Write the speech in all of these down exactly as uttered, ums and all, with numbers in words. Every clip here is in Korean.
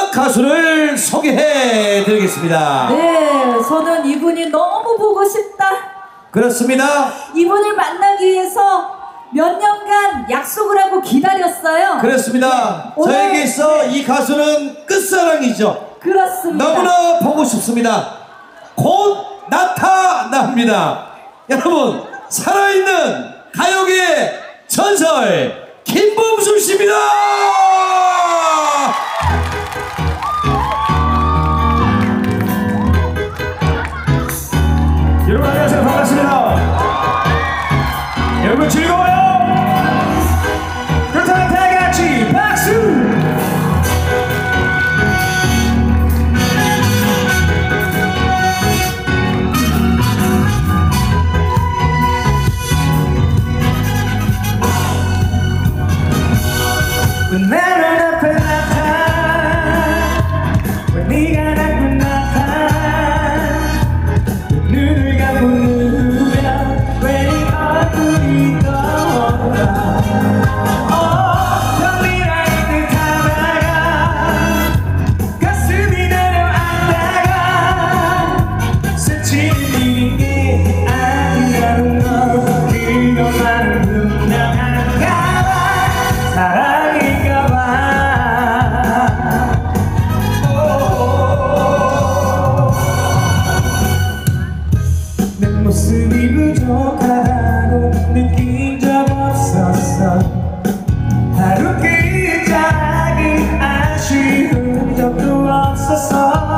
가수를 소개해 드리겠습니다. 네, 저는 이분이 너무 보고 싶다. 그렇습니다. 이분을 만나기 위해서 몇 년간 약속을 하고 기다렸어요. 그렇습니다. 네, 저에게서 이 가수는 끝사랑이죠. 그렇습니다. 너무나 보고 싶습니다. 곧 나타납니다. 여러분, 살아있는 가요계의 전설 김범수 씨입니다. 여러분 안녕하세요. 반갑습니다. 여러분 즐거워요? 그렇다면 다같이 박수! 왜 나는 앞에 나타나 왜 네가 자꾸 나타나 눈을 감고 누우면 왜 네 얼굴이 떠올라 어 별일아닌 듯 하다가 가슴이 내려앉다가 스치는 일인 게 아니라는 걸 그것만은 분명한가 봐 사랑인가 봐 내 모습이 부족하다고 느낀 적 없었어 하루 끝자락이 아쉬운 적도 없었어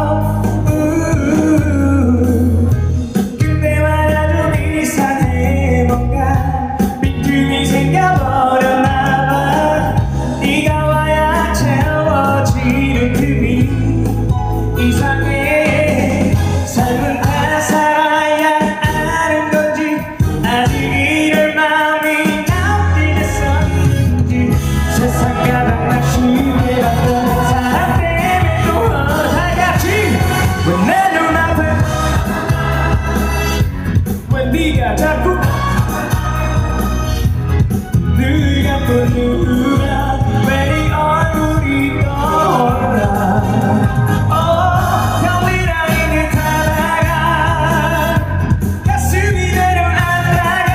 근데 말야 좀 이상해 뭔가 빈틈이 생겨버렸나봐 네가 와야 채워지는 틈이 이상해 삶은 다 살아야 아는 건지 아직 이럴 마음이 나오겠었는지 세상 가장 낙심해 봤던 사람 때문에 또 다같이 왜 내 눈앞에 왜 네가 자꾸 눈을 감고 누우면 왜 네 얼굴이 떠올라 어 별일아닌 듯 하다가 가슴이 내려앉다가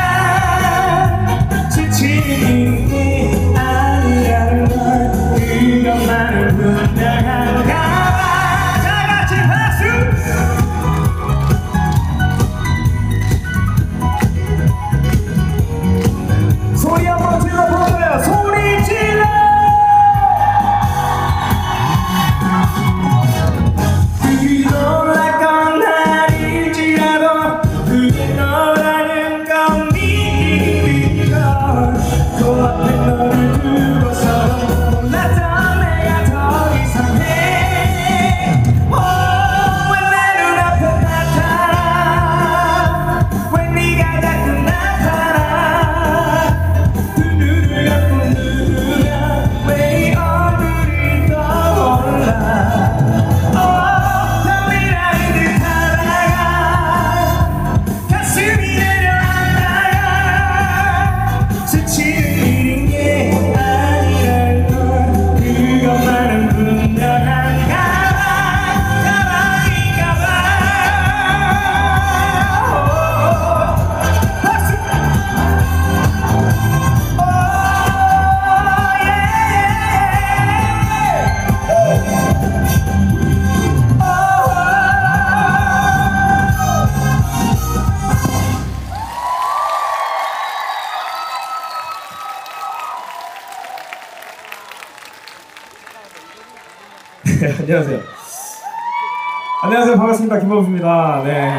지치는 게 아니라는 걸 그것만은 분명한가 봐 다같이 박수! 소리 한번 질러볼까요? 소리 질러! 그리 놀랄 건 아닐지라도 그게 너라는 건 믿는 걸 코앞에 너를 두고서 몰랐던 내가 더 이상해 오, 왜 내 눈앞에 나타나 왜 네가 자꾸 나타나 두 눈을 감고 누우면 왜 네 얼굴이 떠올라 어 별일아닌 듯 하다가 가슴이 내려앉다가 스치는 일인 게 아니라는 걸 그것만은 분명한가 봐 사랑인가 봐 박수! 네, 안녕하세요. 안녕하세요. 반갑습니다. 김범수입니다. 네.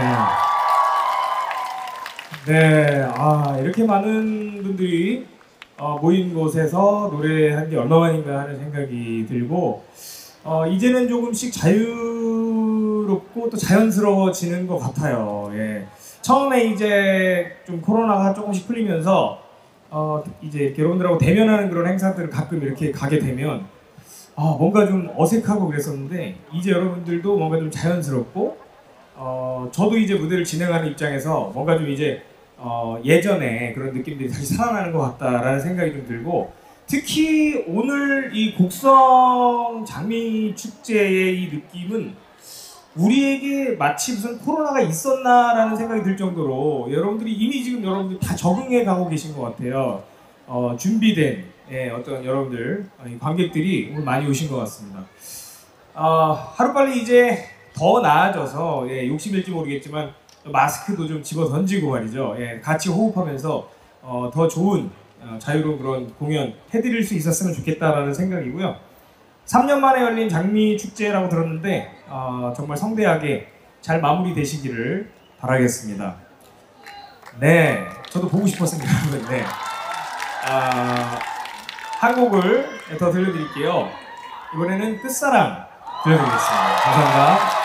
네, 아, 이렇게 많은 분들이 어, 모인 곳에서 노래한 게 얼마만인가 하는 생각이 들고, 어, 이제는 조금씩 자유롭고 또 자연스러워지는 것 같아요. 예. 처음에 이제 좀 코로나가 조금씩 풀리면서, 어, 이제 여러분들하고 대면하는 그런 행사들을 가끔 이렇게 가게 되면, 아, 뭔가 좀 어색하고 그랬었는데, 이제 여러분들도 뭔가 좀 자연스럽고, 어, 저도 이제 무대를 진행하는 입장에서 뭔가 좀 이제 어, 예전에 그런 느낌들이 다시 살아나는 것 같다라는 생각이 좀 들고, 특히 오늘 이 곡성 장미 축제의 이 느낌은 우리에게 마치 무슨 코로나가 있었나라는 생각이 들 정도로 여러분들이 이미 지금 여러분들 다 적응해 가고 계신 것 같아요. 어, 준비된 예, 어떤 여러분들 관객들이 오늘 많이 오신 것 같습니다. 어, 하루빨리 이제 더 나아져서 예, 욕심일지 모르겠지만 마스크도 좀 집어 던지고 말이죠. 예, 같이 호흡하면서 어, 더 좋은 어, 자유로운 그런 공연 해드릴 수 있었으면 좋겠다라는 생각이고요. 삼 년 만에 열린 장미 축제라고 들었는데 어, 정말 성대하게 잘 마무리되시기를 바라겠습니다. 네, 저도 보고 싶었습니다. 네, 아, 한 곡을 더 들려드릴게요. 이번에는 끝사랑 들려드리겠습니다. 감사합니다.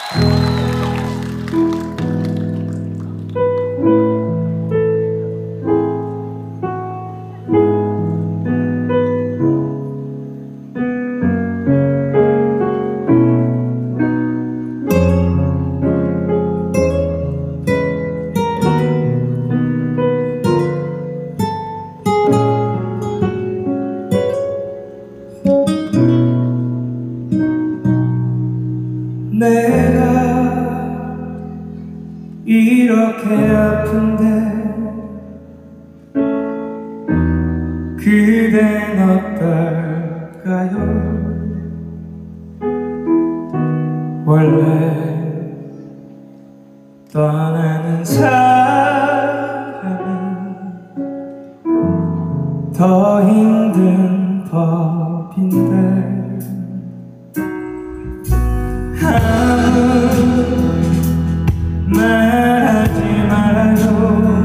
내가 이렇게 아픈데 그댄 어떨까요? 원래 떠나는 사람은 더 힘든 법인데 아무 말하지 말아요.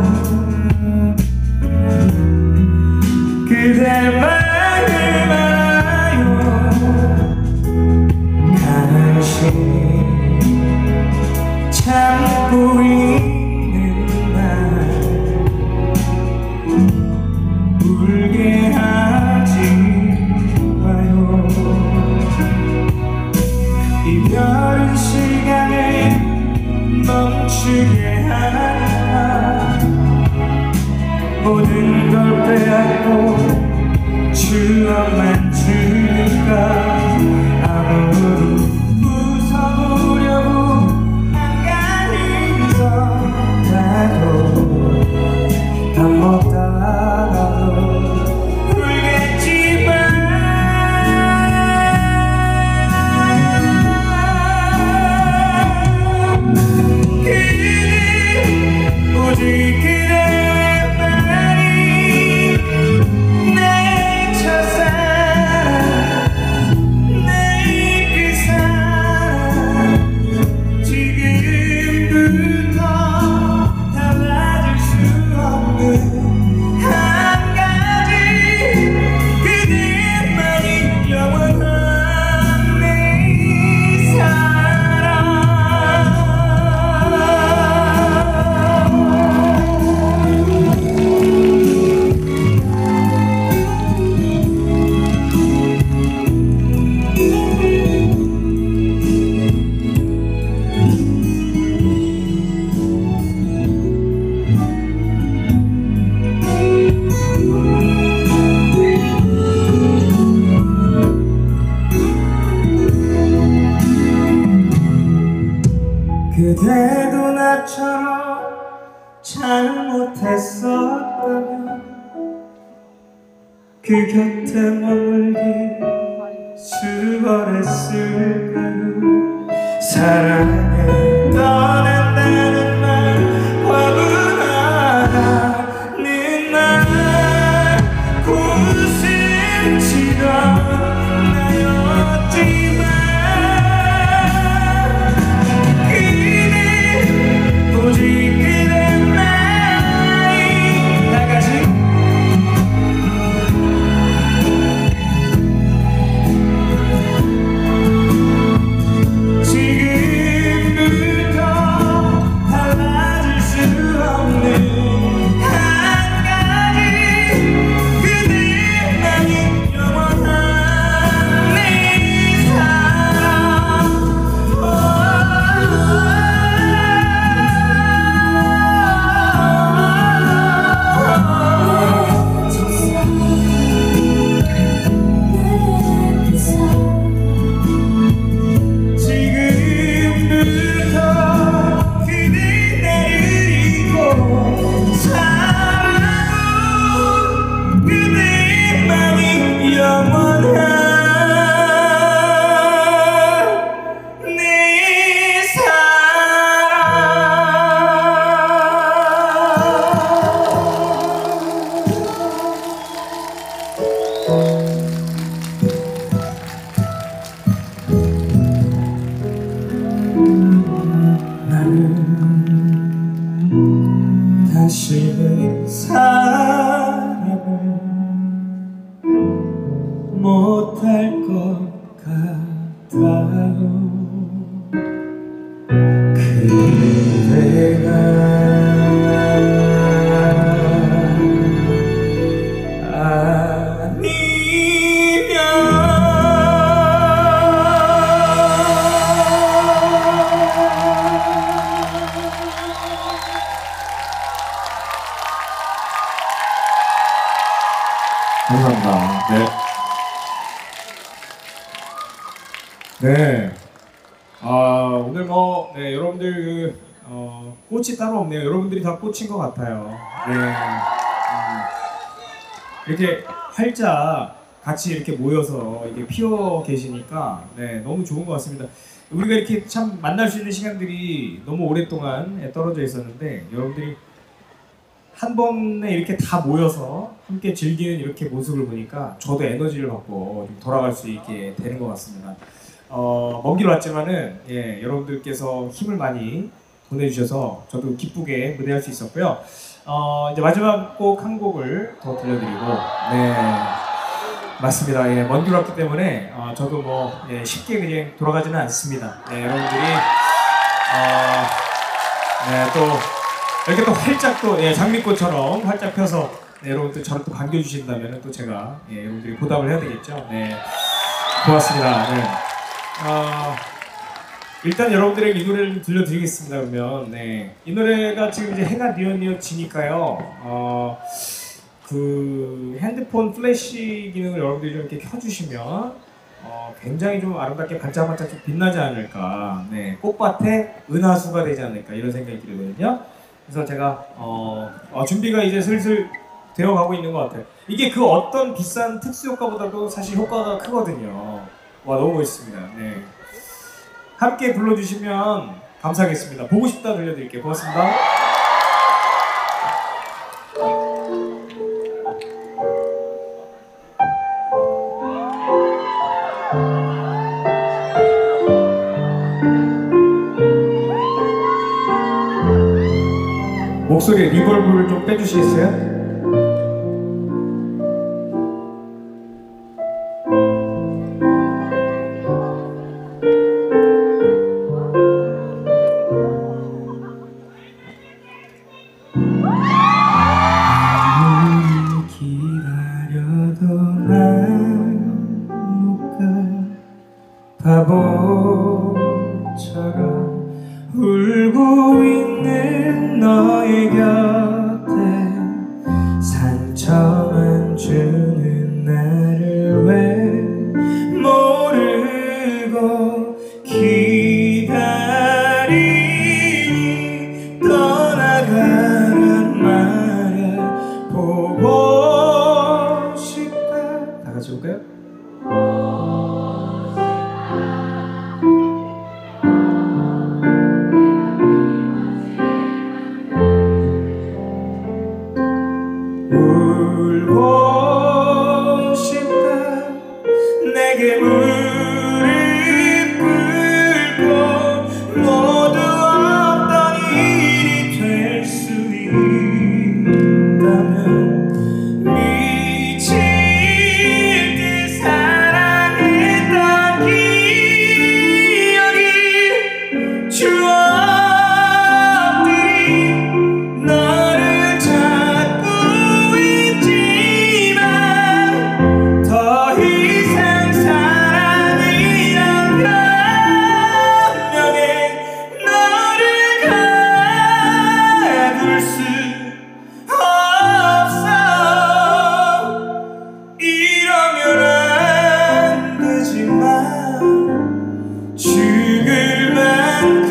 그대 말을 말아요. 간신히 참고 있는 날 울게 하지 마요. 이별은 시간을 멈추게 하나 모든 걸 빼앗고 추억만 주니까 아무도 웃어보려고 한가해서라도 밥 먹다가도 울겠지만 오직 그대만이 내 첫사랑 내 그 사랑 지금부터 달라질 수 없는 한 가지 그대만이 영원한 내 사랑. 그대도 나처럼 잘못했었다면 그 곁에 머물기 수월했을까요? 사랑에 떠난다는 말 화분하다는 말 웃음 치던 나였지만 오직 그대만이 다같이 지금부터 못할 것 같아요. 그대가 감사합니다. 네. 네. 아, 오늘 뭐, 네, 여러분들, 그, 어, 꽃이 따로 없네요. 여러분들이 다 꽃인 것 같아요. 네. 음, 이렇게 활짝 같이 이렇게 모여서 이게 피어 계시니까, 네, 너무 좋은 것 같습니다. 우리가 이렇게 참 만날 수 있는 시간들이 너무 오랫동안 떨어져 있었는데, 여러분들이 한 번에 이렇게 다 모여서 함께 즐기는 이렇게 모습을 보니까 저도 에너지를 받고 좀 돌아갈 수 있게 되는 것 같습니다. 어, 먼 길 왔지만은 예, 여러분들께서 힘을 많이 보내주셔서 저도 기쁘게 무대할 수 있었고요. 어, 이제 마지막 곡 한 곡을 더 들려드리고, 네, 맞습니다. 예, 먼 길 왔기 때문에 어, 저도 뭐 예, 쉽게 그냥 돌아가지는 않습니다. 네, 여러분들이 어, 네, 또 이렇게 또 활짝 또 예, 장미꽃처럼 활짝 펴서 네, 여러분들 저를 또 반겨주신다면 또 제가 예, 여러분들이 보답을 해야 되겠죠. 네, 고맙습니다. 네. 어, 일단 여러분들에게 이 노래를 좀 들려드리겠습니다. 그러면 네, 이 노래가 지금 이제 해가 뉘엿뉘엿지니까요. 어, 그 핸드폰 플래시 기능을 여러분들이 좀 이렇게 켜주시면 어, 굉장히 좀 아름답게 반짝반짝 좀 빛나지 않을까. 네, 꽃밭에 은하수가 되지 않을까 이런 생각이 들거든요. 그래서 제가 어, 어, 준비가 이제 슬슬 되어가고 있는 것 같아요. 이게 그 어떤 비싼 특수 효과보다도 사실 효과가 크거든요. 와, 너무 멋있습니다. 네. 함께 불러주시면 감사하겠습니다. 보고 싶다 들려드릴게요. 고맙습니다. 목소리에 리버브를 좀 빼주시겠어요? 기다려도 난 못 가 바보처럼 울고 있는 너의 곁에 상처만 주는 나를 왜 모르고 기다리니 떠나가란 말야 보고 싶다. 다 같이 볼까요? 울고 싶다. 내게 무릎 꿇고 모두 없던 일이 될 수 있다면 미칠 듯 사랑했던 기억이 추억들이 너를 찾고 더 이상 사랑이란 변명에 너를 가둘 수 없어. 이러면 안 되지만 죽을 만큼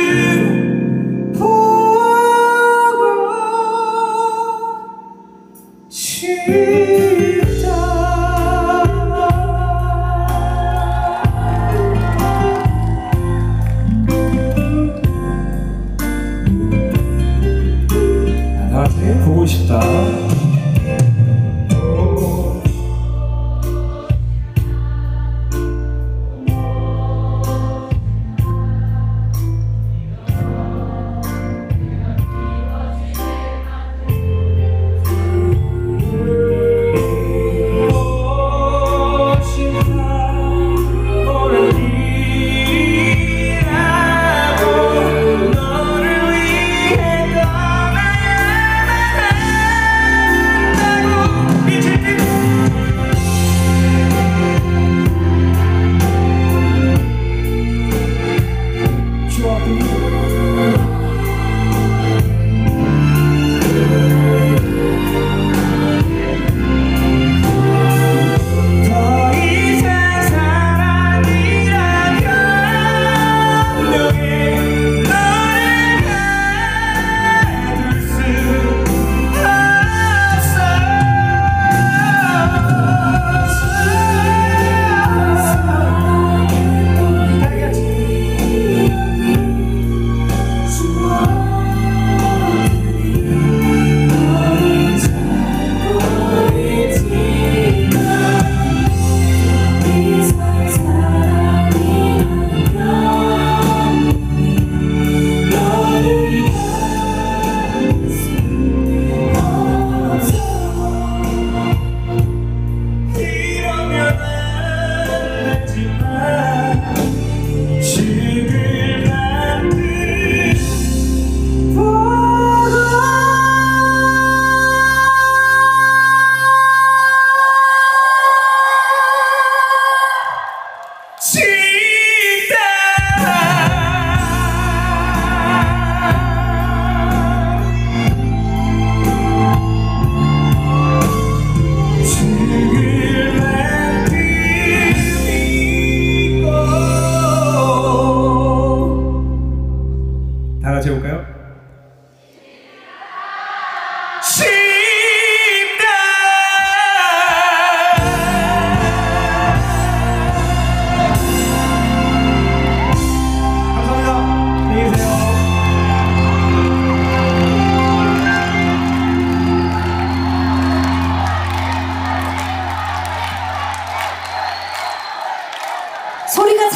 보고 싶다. 나한테 보고 싶다. 보고 싶다.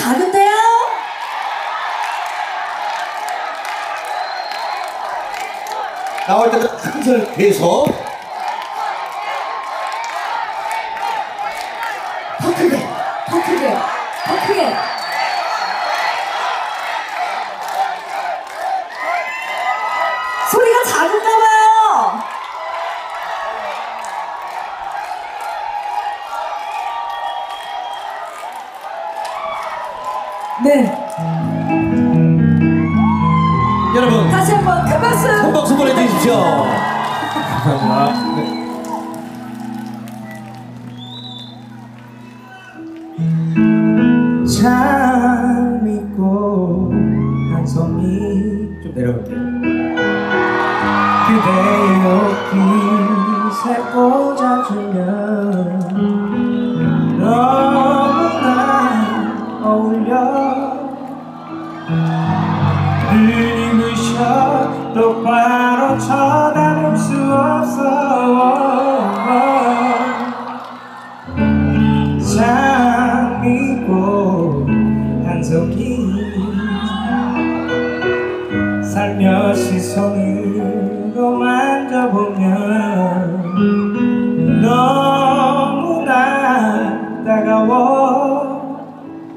작은데요? 나올 때는 큰 소리를 계속. 더 크게, 더 크게, 더 크게. 소리가 작은가 봐요. 네, 여러분, 다시 한번 큰 박수. 큰 박수 보내주십시오. 감사합니다. 네. 참 믿고 한 손이 좀 내려갈게요. 그대의 옷깃에 꽂아주면 너무나 어울려. 눈이 부셔 똑바로 쳐다볼 수 없어. 참 믿고 한 손이 살며시 손으로 만져보면 너무나 따가워.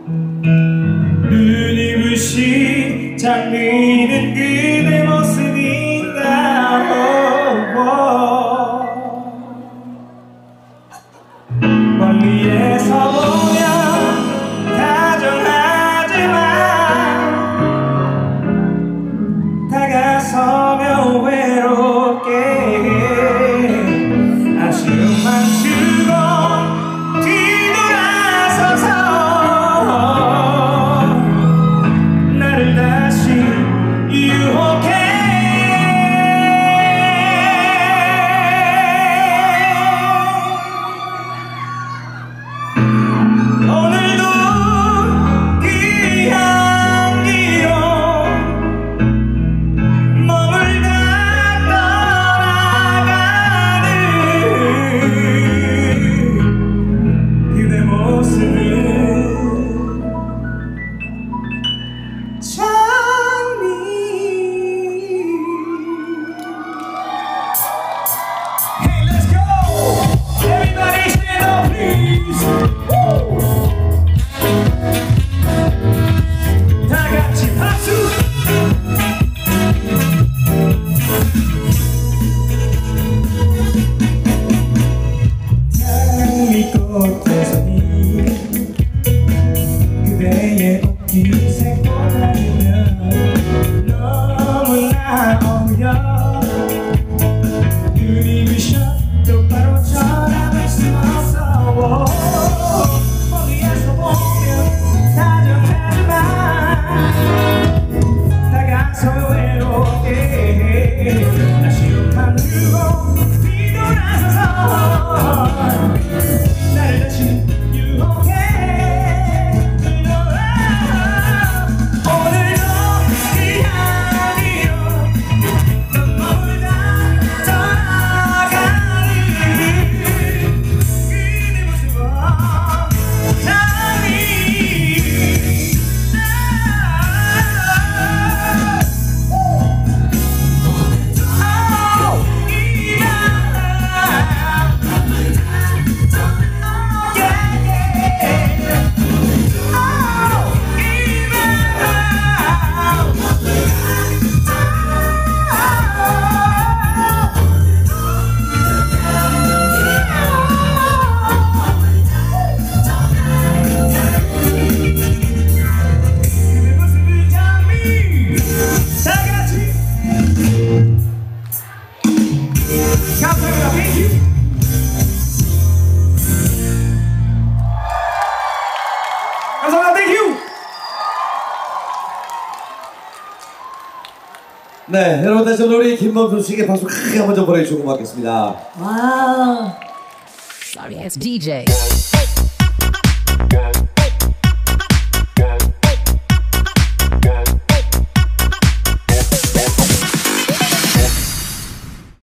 눈이 부시 잠기는 그대 모습인가. 멀리에서 보면 다정하지만 다가서면 외롭게 아쉬움만 주고 뒤돌아서서 나를 다시 유혹해. 오늘도 그 향기로 머물다 떠나가는 그대 모습은 참이. Hey, let's go! Everybody stand up, please! 다 같이 박수! 장미꽃에서니 그대의 옷깃에 꽂아주면 너무나 어울려. 눈이 부셔 똑바로 쳐다볼 수 없어. 멀리에서 보면 다정하지만 다가서 외롭게 아쉬움만 주고 뒤돌아서서 나를 다시 유혹해. 오늘도 그 향기로 머물다 떠나가는 그대 모습은 참이. 감사합니다. Thank you. 감사합니다. Thank you. 네, 여러분 다시 한번 우리 김범수 씨에게 박수 크게 한번 좀 보내주시고 가겠습니다. 와우. Sorry ass D J.